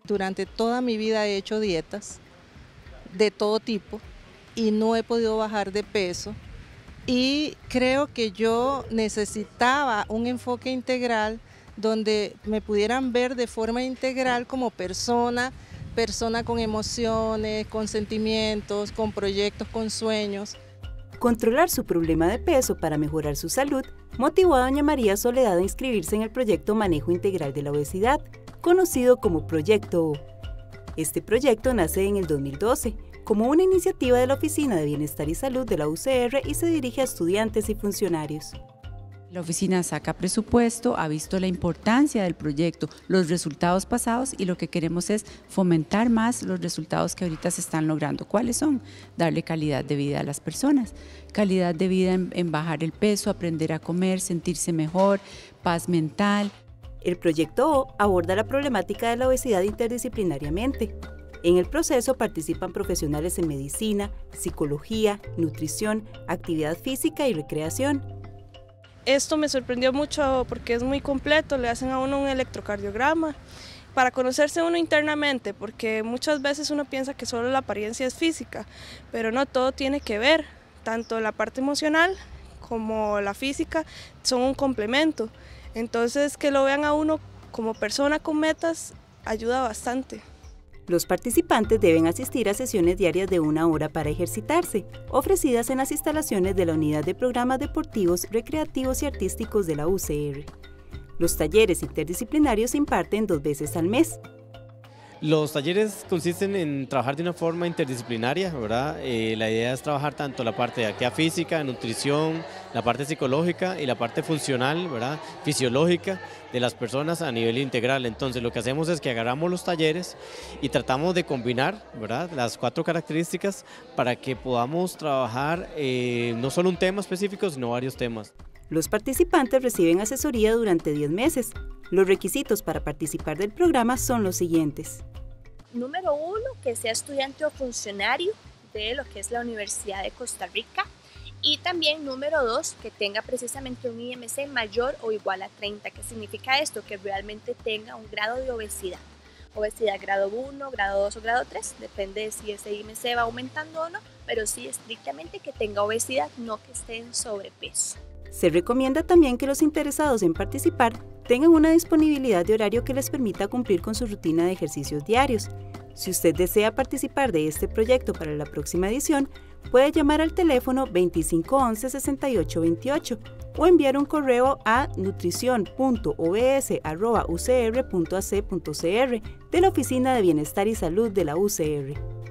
Durante toda mi vida he hecho dietas de todo tipo y no he podido bajar de peso. Y creo que yo necesitaba un enfoque integral donde me pudieran ver de forma integral como persona con emociones, con sentimientos, con proyectos, con sueños. Controlar su problema de peso para mejorar su salud motivó a doña María Soledad a inscribirse en el proyecto Manejo Integral de la Obesidad, conocido como Proyecto O. Este proyecto nace en el 2012 como una iniciativa de la Oficina de Bienestar y Salud de la UCR y se dirige a estudiantes y funcionarios. La oficina saca presupuesto, ha visto la importancia del proyecto, los resultados pasados y lo que queremos es fomentar más los resultados que ahorita se están logrando. ¿Cuáles son? Darle calidad de vida a las personas, calidad de vida en bajar el peso, aprender a comer, sentirse mejor, paz mental. El proyecto O aborda la problemática de la obesidad interdisciplinariamente. En el proceso participan profesionales en medicina, psicología, nutrición, actividad física y recreación. Esto me sorprendió mucho porque es muy completo, le hacen a uno un electrocardiograma para conocerse uno internamente, porque muchas veces uno piensa que solo la apariencia es física, pero no, todo tiene que ver, tanto la parte emocional como la física son un complemento. Entonces, que lo vean a uno como persona con metas ayuda bastante. Los participantes deben asistir a sesiones diarias de 1 hora para ejercitarse, ofrecidas en las instalaciones de la Unidad de Programas Deportivos, Recreativos y Artísticos de la UCR. Los talleres interdisciplinarios se imparten 2 veces al mes. Los talleres consisten en trabajar de una forma interdisciplinaria, ¿verdad? La idea es trabajar tanto la parte de actividad física, nutrición, la parte psicológica y la parte funcional, ¿verdad? Fisiológica de las personas a nivel integral. Entonces lo que hacemos es que agarramos los talleres y tratamos de combinar, ¿verdad?, las 4 características para que podamos trabajar no solo un tema específico, sino varios temas. Los participantes reciben asesoría durante 10 meses. Los requisitos para participar del programa son los siguientes. Número 1, que sea estudiante o funcionario de lo que es la Universidad de Costa Rica. Y también número 2, que tenga precisamente un IMC mayor o igual a 30. ¿Qué significa esto? Que realmente tenga un grado de obesidad. Obesidad grado 1, grado 2 o grado 3, depende de si ese IMC va aumentando o no, pero sí estrictamente que tenga obesidad, no que esté en sobrepeso. Se recomienda también que los interesados en participar tengan una disponibilidad de horario que les permita cumplir con su rutina de ejercicios diarios. Si usted desea participar de este proyecto para la próxima edición, puede llamar al teléfono 2511-6828 o enviar un correo a nutricion.obs@ucr.ac.cr de la Oficina de Bienestar y Salud de la UCR.